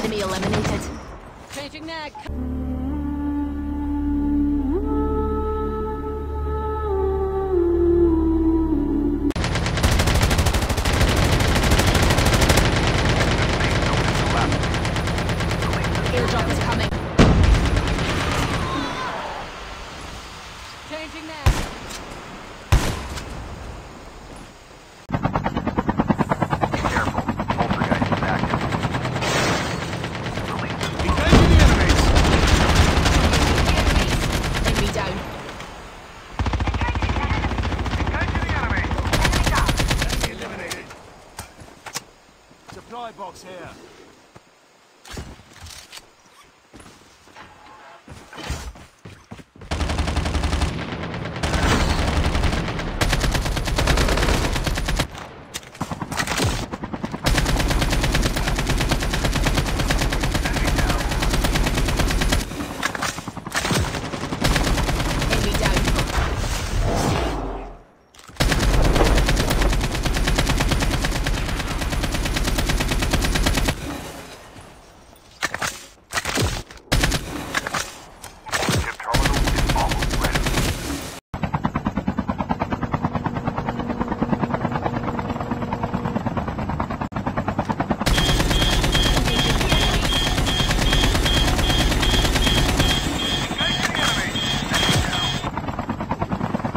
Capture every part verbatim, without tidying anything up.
Enemy eliminated. Changing neck. Airdrop is coming. Changing neck. Careful, poltergeist is active. Release the Engaging the enemies! Enemy down. Engaging the enemy! Enemy eliminated. Supply box here. Enemy down. Ship terminal is almost ready. Engaging the enemy! Enemy down.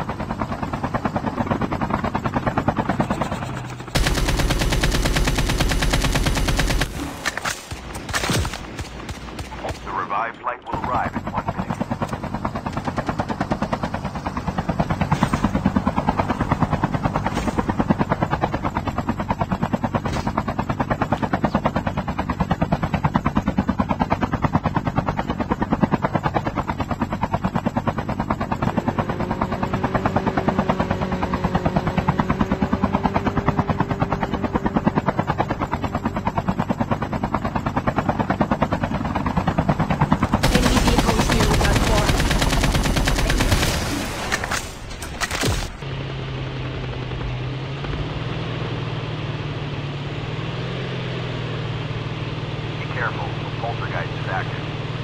The revived flight will arrive in one minute. Enemy vehicle is nearly done for. Be careful, the poltergeist is active.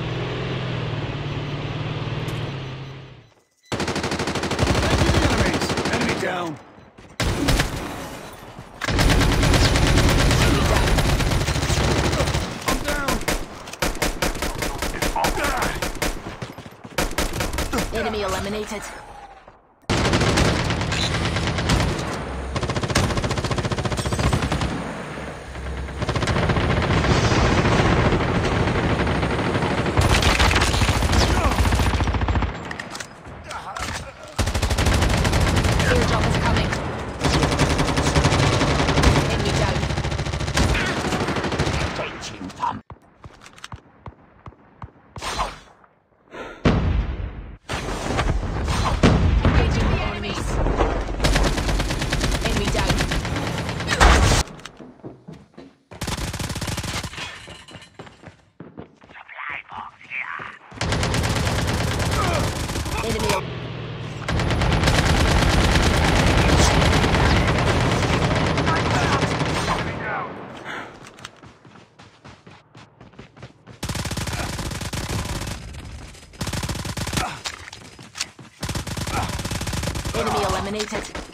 Engaging the enemies! Enemy down! Enemy down. I'm down! It's all Enemy eliminated. Airdrop is coming. Enemy down. Changing pump. Engaging the enemies. Enemy down. Enemy el- enemy down. Enemy eliminated.